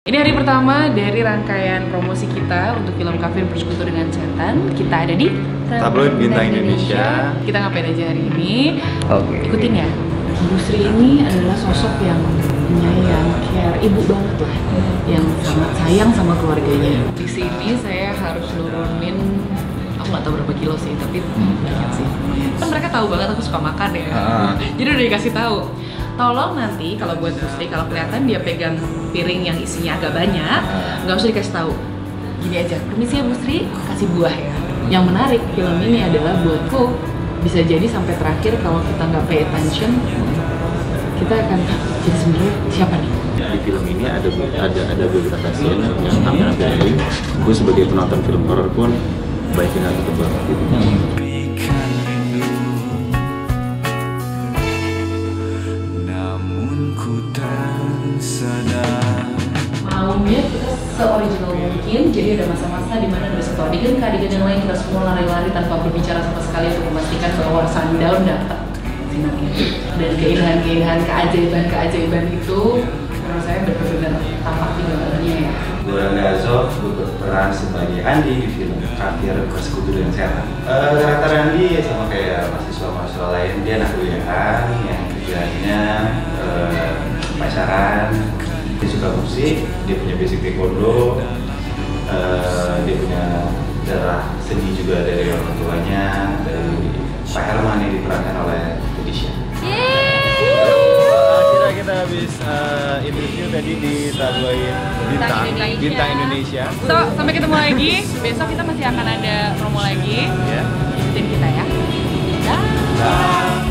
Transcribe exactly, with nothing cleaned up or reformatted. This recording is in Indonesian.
Ini hari pertama dari rangkaian promosi kita untuk film Kafir Bersekutu dengan Setan. Kita ada di Tabloid Bintang Indonesia. Kita ngapain aja hari ini? Oke. Ikutin ya. Bu Sri ini adalah sosok yang penyayang, care, ibu banget lah, yang sangat sayang sama keluarganya. Di sini saya harus nurunin, aku nggak tahu berapa kilo sih, tapi banyak sih. Kan mereka tahu banget aku suka makan ya. Ah. Jadi udah dikasih tahu. Tolong nanti kalau buat Bu Sri, kalau kelihatan dia pegang piring yang isinya agak banyak, nggak usah dikasih tahu. Gini aja, permisi ya Bu Sri, kasih buah ya. Yang menarik film ini adalah buatku bisa jadi sampai terakhir kalau kita nggak pay attention, kita akan jadi sebenarnya siapa nih? Di film ini ada ada ada beberapa scene yang hampir-hampir gue sebagai penonton film horor pun baikin hati ke banget gitu. Maunya kita se-original mungkin, jadi ada masa-masa di mana dari satu adegan ke adegan yang lain kita semua lari-lari tanpa berbicara sama sekali untuk memastikan bahwa sundown dapat sinarnya. Dan keindahan-keindahan, keajaiban-keajaiban itu menurut saya benar-benar tampak di gambarnya ya. Gue Gazov berperan sebagai Andi di film Kafir Bersekutu dengan Setan. Uh, karakter Andi sama kayak mahasiswa-mahasiswa lain, dia anak kuliahan yang kerjanya uh, pacaran. Dia suka musik, dia punya basic taekwondo, uh, dia punya darah seni juga dari orang tuanya, dari Pak Herman yang diperankan oleh Felicia. Akhirnya kita habis uh, interview tadi di Tabloid Bintang Indonesia. Bintang Indonesia. So, sampai ketemu lagi. Besok kita masih akan ada promo lagi. Ya. Ikutin kita ya. Dah. Dah.